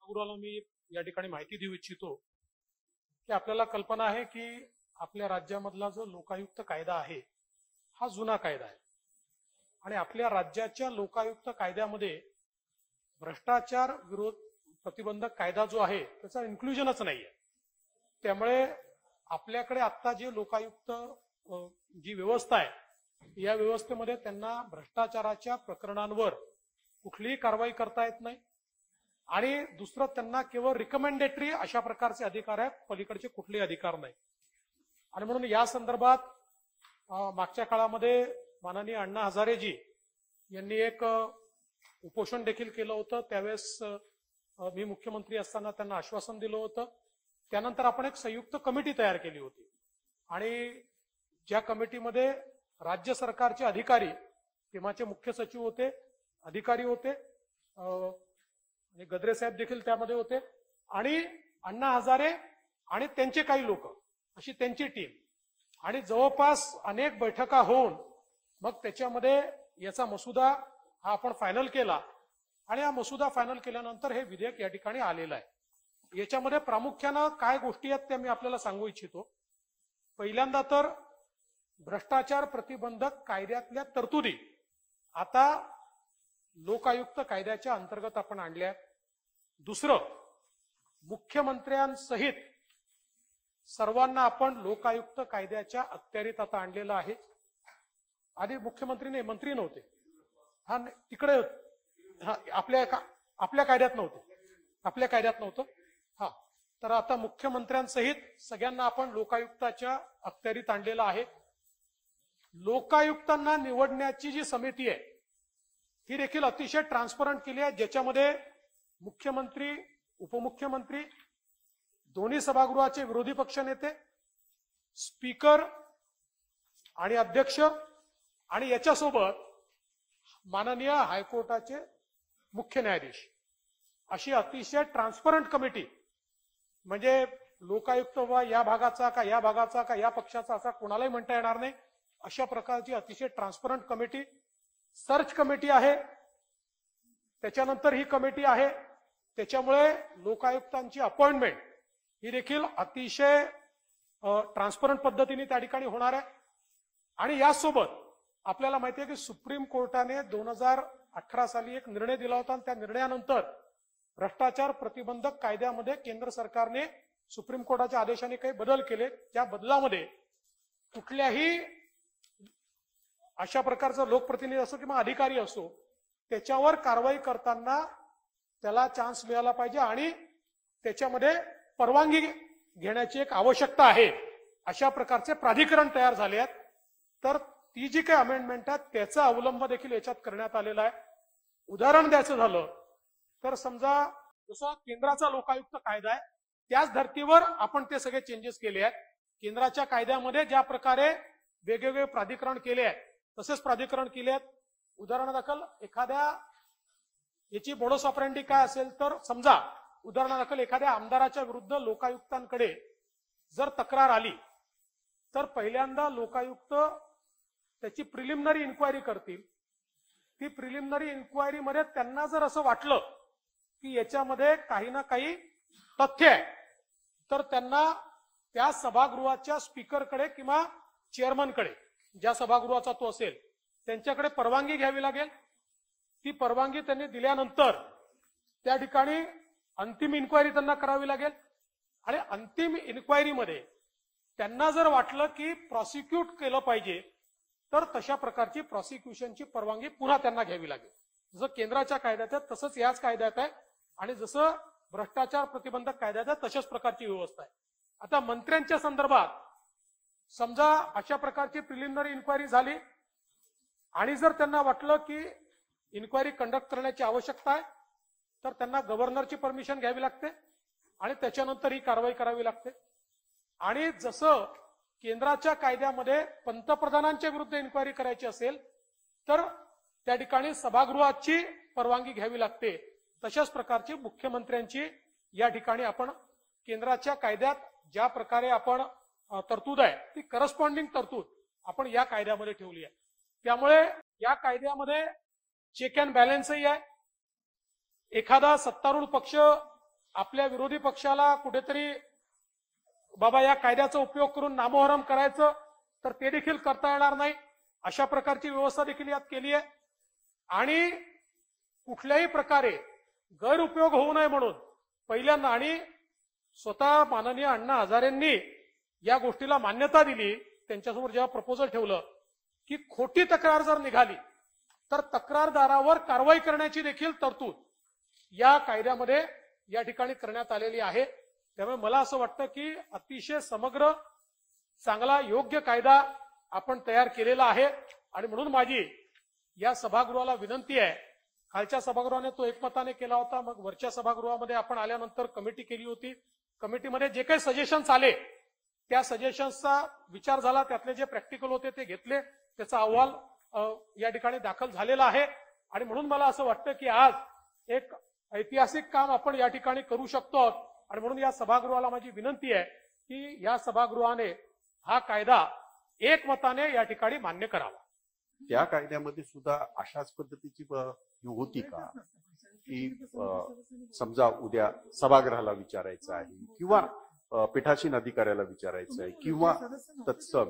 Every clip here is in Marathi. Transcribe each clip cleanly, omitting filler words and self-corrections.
सभागृहाला मी या ठिकाणी माहिती देऊ इच्छितो की आपल्याला कल्पना आहे की आपल्या राज्यामधला जो लोकायुक्त कायदा आहे हा जुना कायदा आहे आणि आपल्या राज्याच्या लोकायुक्त कायद्यामध्ये भ्रष्टाचार विरोध प्रतिबंधक कायदा जो आहे त्याचा इन्क्लुजनच नाहीये। त्यामुळे आपल्याकडे आता जे लोकायुक्त जी व्यवस्था आहे या व्यवस्थेमध्ये त्यांना भ्रष्टाचाराच्या प्रकरणांवर कुठलीही कारवाई करता येत नाही आणि दुसरं त्यांना केवळ रिकमेंडेटरी अशा प्रकारचे अधिकार आहेत, पलीकडचे कुठलेही अधिकार नाही। आणि म्हणून या संदर्भात मागच्या काळामध्ये माननीय अण्णा हजारेजी यांनी एक उपोषण देखील केलं होतं। त्यावेळेस मी मुख्यमंत्री असताना त्यांना आश्वासन दिलं होतं। त्यानंतर आपण एक संयुक्त कमिटी तयार केली होती आणि ज्या कमिटीमध्ये राज्य सरकारचे अधिकारी, तेव्हाचे मुख्य सचिव होते, अधिकारी होते, गद्रे साहेब देखील त्यामध्ये होते आणि अण्णा हजारे आणि त्यांचे काही लोक अशी त्यांची टीम आणि जवळपास अनेक बैठका होऊन मग त्याच्यामध्ये याचा मसुदा हा आपण फायनल केला आणि हा मसुदा फायनल केल्यानंतर हे विधेयक या ठिकाणी आलेलं आहे। याच्यामध्ये प्रामुख्यानं काय गोष्टी आहेत त्या मी आपल्याला सांगू इच्छितो। पहिल्यांदा तर भ्रष्टाचार प्रतिबंधक कायद्यातल्या तरतुदी आता लोकायुक्त कायद्याच्या अंतर्गत आपण आणल्या। दुसरं, मुख्यमंत्र्यांसहित सर्वांना आपण लोकायुक्त कायद्याच्या अखत्यारीत आता आणलेलं आहे। आधी मुख्यमंत्री नाही, मंत्री नव्हते, हा तिकडे आपल्या कायद्यात नव्हतं हा, तर आता मुख्यमंत्र्यांसहित सगळ्यांना आपण लोकायुक्ताच्या अखत्यारीत आणलेलं आहे। लोकायुक्तांना निवडण्याची जी समिती आहे ही देखील अतिशय ट्रान्सपरंट केली आहे, ज्याच्यामध्ये मुख्यमंत्री, उपमुख्यमंत्री, दोन्ही सभागृहाचे विरोधी पक्ष नेते, स्पीकर आणि अध्यक्ष आणि याच्यासोबत माननीय हायकोर्टाचे मुख्य न्यायाधीश अशी अतिशय ट्रान्सपरंट कमिटी, म्हणजे लोकायुक्त या भागाचा का या भागाचा का या पक्षाचा असा कोणालाही म्हणता येणार नाही, अशा प्रकारची अतिशय ट्रान्सपरंट कमिटी, सर्च कमिटी आहे, त्याच्यानंतर ही कमिटी आहे। त्याच्यामुळे लोकायुक्तांची अपॉइंटमेंट ही देखील अतिशय ट्रान्सपरंट पद्धतीने त्या ठिकाणी होणार आहे। आणि यासोबत आपल्याला माहिती आहे की सुप्रीम कोर्टाने 2018 साली एक निर्णय दिला होता आणि त्या निर्णयानंतर भ्रष्टाचार प्रतिबंधक कायद्यामध्ये केंद्र सरकारने सुप्रीम कोर्टाच्या आदेशाने काही बदल केले। त्या बदलामध्ये कुठल्याही अशा प्रकारचा लोकप्रतिनिधी असो किंवा अधिकारी असो त्याच्यावर कारवाई करताना त्याला चान्स मिळाला पाहिजे आणि त्याच्यामध्ये परवानगी घेण्याची एक आवश्यकता आहे, अशा प्रकारचे प्राधिकरण तयार झाले आहेत। तर ती जी काही अमेंडमेंट आहे त्याचा अवलंब देखील याच्यात करण्यात आलेला आहे। उदाहरण द्यायचं झालं तर समजा जसं केंद्राचा लोकायुक्त कायदा आहे त्याच धर्तीवर आपण ते सगळे चेंजेस केले आहेत। केंद्राच्या कायद्यामध्ये ज्या प्रकारे वेगवेगळे प्राधिकरण केले आहेत तसेच प्राधिकरण केले आहेत। उदाहरणादाखल एखाद्या याची बोनस ऑपरेंडी काय असेल तर समजा उदाहरणादाखल एखाद्या आमदाराच्या विरुद्ध लोकायुक्तांकडे जर तक्रार आली तर पहिल्यांदा लोकायुक्त त्याची प्रिलिमिनरी इन्क्वायरी करतील। ती प्रिलिमिनरी इन्क्वायरी मध्ये त्यांना जर असं वाटलं की याच्यामध्ये काही ना काही तथ्य आहे तर त्यांना त्या सभागृहाच्या स्पीकरकडे किंवा चेअरमनकडे, ज्या सभागृहाचा तो असेल, त्यांच्याकडे परवानगी घ्यावी लागेल। ती परवानगी त्यांनी दिल्यानंतर त्या ठिकाणी अंतिम इन्क्वायरी त्यांना करावी लागेल आणि अंतिम इन्क्वायरीमध्ये त्यांना जर वाटलं की प्रॉसिक्यूट केलं पाहिजे तर तशा प्रकारची प्रॉसिक्युशनची परवानगी पुन्हा त्यांना घ्यावी लागेल। जसं केंद्राच्या कायद्यात आहे तसंच याच कायद्यात आहे आणि जसं भ्रष्टाचार प्रतिबंधक कायद्यात आहे तशाच प्रकारची व्यवस्था आहे। आता मंत्र्यांच्या संदर्भात समजा अशा प्रकारची प्रिलिमिनरी इन्क्वायरी झाली आणि जर त्यांना वाटलं की इन्क्वायरी कंडक्ट करण्याची आवश्यकता आहे तर त्यांना गव्हर्नरची परमिशन घ्यावी लागते आणि त्याच्यानंतर ही कारवाई करावी लागते। आणि जसं केंद्राच्या कायद्यामध्ये पंतप्रधानांच्या विरुद्ध इन्क्वायरी करायची असेल तर त्या ठिकाणी सभागृहाची परवानगी घ्यावी लागते, तशाच प्रकारची मुख्यमंत्र्यांची या ठिकाणी आपण केंद्राच्या कायद्यात ज्या प्रकारे आपण तरतूद आहे ती करस्पॉन्डिंग तरतूद आपण या कायद्यामध्ये ठेवली आहे। त्यामुळे या कायद्यामध्ये चेक अँड बॅलन्सही आहे। एखादा सत्तारूढ पक्ष आपल्या विरोधी पक्षाला कुठेतरी बाबा या कायद्याचा उपयोग करून नामोहरम करायचं तर ते देखील करता येणार नाही, अशा प्रकारची व्यवस्था देखील यात केली आहे. आणि कुठल्याही प्रकारे गैरउपयोग होऊ नये म्हणून पहिल्यांदा आणि स्वतः माननीय अण्णा हजारेंनी या गोष्टीला मान्यता दिली, त्यांच्यासमोर जेव्हा प्रपोजल ठेवलं की खोटी तक्रार जर निघाली तर तक्रारदारावर कारवाई करण्याची देखील तरतूद या कायद्यामध्ये या ठिकाणी करण्यात आलेली आहे. त्यामुळे मला असं वाटतं की अतिशय समग्र चांगला योग्य कायदा आपण तयार केलेला आहे. आणि म्हणून माझी या सभागृहाला विनंती आहे, खालच्या सभागृहाने तो एकमताने केला होता, मग वरच्या सभागृहामध्ये आपण आल्यानंतर कमिटी केली होती. कमिटीमध्ये जे काही सजेशन्स आले त्या सजेशन्सचा विचार झाला, त्यातले जे प्रॅक्टिकल होते ते घेतले, त्याचा अहवाल या ठिकाणी दाखल झालेला आहे. आणि म्हणून मला असं वाटतं की आज एक ऐतिहासिक काम आपण या ठिकाणी करू शकतो. आणि म्हणून या सभागृहाला माझी विनंती आहे की या सभागृहाने हा कायदा एकमताने या ठिकाणी मान्य करावा. त्या कायद्यामध्ये सुद्धा अशाच पद्धतीची होती का की समजा उद्या सभागृहाला विचारायचं आहे किंवा पीठासीन अधिकाऱ्याला विचारायचं आहे किंवा तत्सम,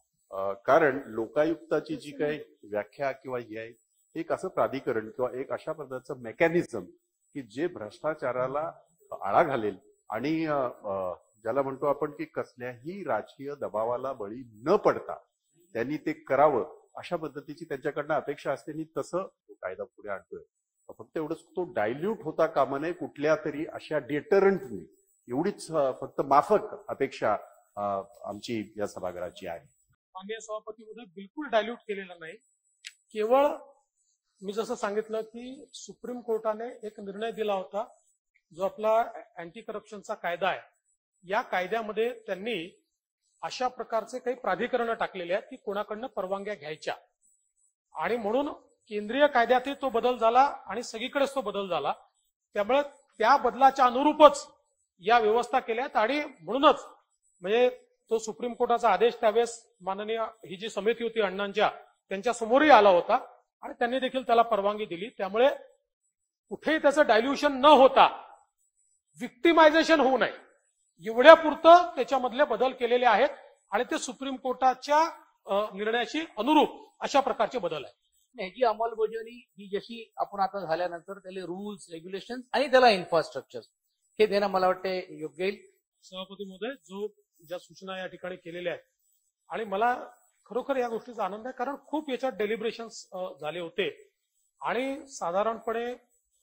कारण लोकायुक्ताची जी काही व्याख्या किंवा हे आहे एक असं प्राधिकरण किंवा एक अशा प्रकारचं मेकॅनिझम की जे भ्रष्टाचाराला आळा घालेल आणि ज्याला म्हणतो आपण की कसल्याही राजकीय दबावाला बळी न पडता त्यांनी ते करावं, अशा पद्धतीची त्यांच्याकडनं अपेक्षा असते. आणि तसं कायदा पुढे आणतोय. फक्त एवढंच तो डायल्यूट होता कामा नये कुठल्या तरी अशा डेटरंटनी, एवढीच फक्त माफक अपेक्षा आमची या सभागृहाची आहे. माननीय सभापती महोदय, बिलकुल डायल्यूट केलेला नाही. केवळ मी जसं सांगितलं की सुप्रीम कोर्टाने एक निर्णय दिला होता जो आपला अँटी करप्शनचा कायदा आहे. या कायद्यामध्ये त्यांनी अशा प्रकारचे काही प्राधिकरणं टाकलेले आहेत की कोणाकडनं परवानग्या घ्यायच्या, आणि म्हणून केंद्रीय कायद्यातही तो बदल झाला आणि सगळीकडेच तो बदल झाला. त्यामुळे त्या बदलाच्या अनुरूपच या व्यवस्था केल्या आहेत. आणि म्हणूनच म्हणजे तो सुप्रीम कोर्टाचा आदेश त्यावेळेस माननीय ही जी समिती होती अण्णांच्या त्यांच्या समोरही आला होता आणि त्यांनी देखील त्याला परवानगी दिली. त्यामुळे कुठेही त्याचं डायल्युशन न होता विक्टिमायझेशन होऊ नये एवढ्यापुरतं त्याच्यामधले बदल केलेले आहेत आणि ते सुप्रीम कोर्टाच्या निर्णयाशी अनुरूप अशा प्रकारचे बदल आहेत. ह्याची अंमलबजावणी ही जशी आपण आता झाल्यानंतर त्याला रूल्स रेग्युलेशन आणि त्याला इन्फ्रास्ट्रक्चर हे देणं मला वाटते योग्य येईल. सभापती महोदय, ज्या सूचना या ठिकाणी केलेल्या आहेत आणि मला खरोखर या गोष्टीचा आनंद आहे, कारण खूप याच्यात डेलिब्रेशन्स झाले होते आणि साधारणपणे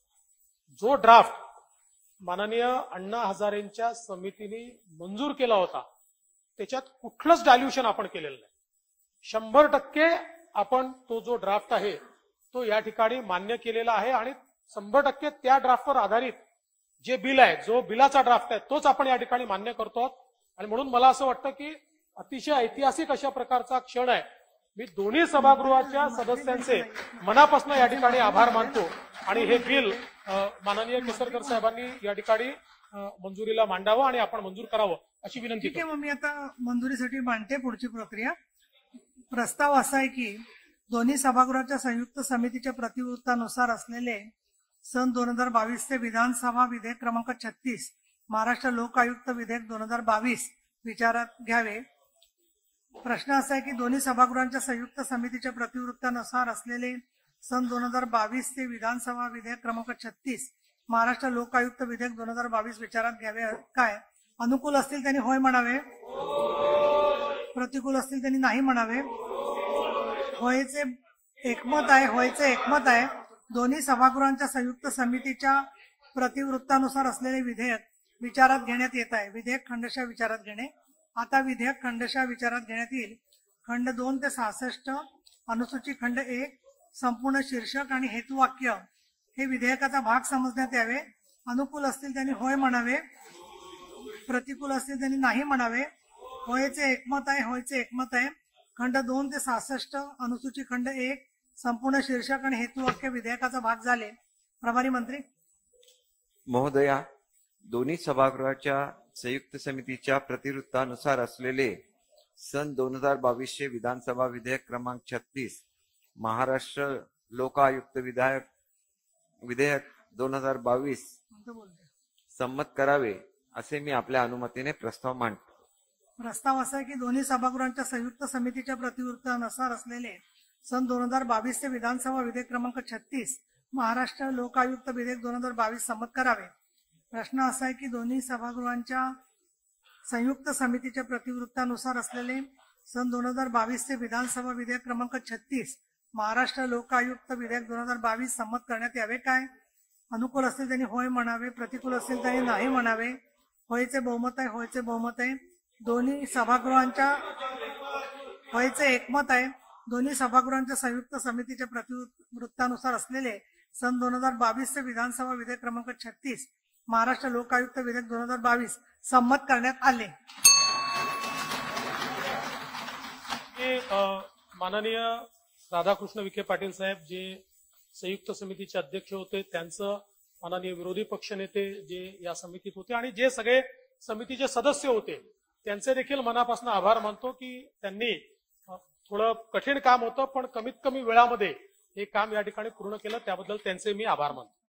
जो ड्राफ्ट माननीय अण्णा हजारेंच्या समितीने मंजूर केला होता त्याच्यात कुठलंच डायल्युशन आपण केलेलं नाही. 100% आपण तो जो ड्राफ्ट आहे तो या ठिकाणी मान्य केलेला आहे आणि 100% त्या ड्राफ्टवर आधारित जे बिल आहे, जो बिलाचा ड्राफ्ट आहे तोच आपण या ठिकाणी मान्य करतो आहोत. आणि म्हणून मला असं वाटतं की अतिशय ऐतिहासिक अशा प्रकारचा क्षण आहे. मी दोन्ही सभागृहाच्या सदस्यांचे मनापासून या ठिकाणी आभार मानतो आणि हे बिल माननीय केसरकर साहेबांनी या ठिकाणी मंजुरीला मांडावं आणि आपण मंजूर करावं अशी विनंती करतो. मी आता मंजुरीसाठी मांडते पुढची प्रक्रिया. प्रस्ताव असा आहे की दोन्ही सभागृहाच्या संयुक्त समितीच्या प्रतिवृत्तानुसार असलेले सन 2022 चे विधानसभा विधेयक क्रमांक 36 महाराष्ट्र लोक आयुक्त विधेयक 2022 विचारात घ्यावे. प्रश्न असा आहे की दोन्ही सभागृहांच्या संयुक्त समितीच्या प्रतिवृत्तानुसार असलेले सन 2022 चे विधानसभा विधेयक क्रमांक 36 महाराष्ट्र लोक आयुक्त विधेयक 2022 विचारात घ्यावे. काय अनुकूल असतील त्यांनी होय म्हणावे, प्रतिकूल असतील त्यांनी नाही म्हणावे. होयचे एकमत आहे, होयचे एकमत आहे. दोन्ही सभागृहांच्या संयुक्त समितीच्या प्रतिवृत्तानुसार असलेले विधेयक विचारात घेण्यात येत आहे. विधेयक खंडशः विचारात घेणे. आता विधेयक खंडशः विचारात घेण्यात येईल. खंड 2 ते 66 अनुसूची खंड 1 संपूर्ण शीर्षक आणि हेतुवाक्य हे विधेयकाचा भाग समजण्यात यावे. अनुकूल असतील त्यांनी होय म्हणावे, प्रतिकूल असतील त्यांनी नाही म्हणावे. होयचे एकमत आहे, होयचे एकमत आहे. खंड 2 ते 66 अनुसूची खंड 1 संपूर्ण शीर्षक आणि हेतुवाक्य विधेयकाचा भाग झाले. प्रभारी मंत्री महोदया, दोन्ही सभागृहाच्या संयुक्त समितीच्या प्रतिवृत्तानुसार असलेले सन 2022 विधानसभा विधेयक क्रमांक 36 महाराष्ट्र लोक आयुक्त विधेयक 2022 संमत करावे असे मी आपल्या अनुमतीने प्रस्ताव मांडतो. प्रस्ताव असा आहे की दोन्ही सभागृहांच्या संयुक्त समितीच्या प्रतिवृत्तानुसार असलेले सन 2022 चे विधानसभा विधेयक क्रमांक 36 महाराष्ट्र लोक आयुक्त विधेयक 2022 संमत करावे. प्रश्न असा आहे की दोन्ही सभागृहांच्या संयुक्त समितीच्या प्रतिवृत्तानुसार असलेले सन 2022 चे विधानसभा विधेयक क्रमांक 36 महाराष्ट्र लोक आयुक्त विधेयक 2022 संमत करण्यात यावे काय? अनुकूल असतील त्यांनी होय म्हणावे, प्रतिकूल असतील त्यांनी नाही म्हणावे. होयचे बहुमत आहे, होयचे बहुमत आहे. दोन्ही सभागृहांच्या होयचे एकमत आहे. दोन्ही सभागृहांच्या संयुक्त समितीच्या प्रतिवृत्तानुसार असलेले सन 2022 चे विधानसभा विधेयक क्रमांक 36 महाराष्ट्र लोक आयुक्त विधेयक 2022 संमत करण्यात आले. माननीय राधाकृष्ण विखे पाटील साहेब जे संयुक्त समितीचे अध्यक्ष होते, त्यांचं माननीय विरोधी पक्षनेते जे या समितीत होते आणि जे सगळे समितीचे सदस्य होते त्यांचे देखील मनापासून आभार मानतो की त्यांनी थोडं कठीण काम होतं पण कमीत कमी वेळामध्ये हे काम या ठिकाणी पूर्ण केलं, त्याबद्दल त्यांचे मी आभार मानतो.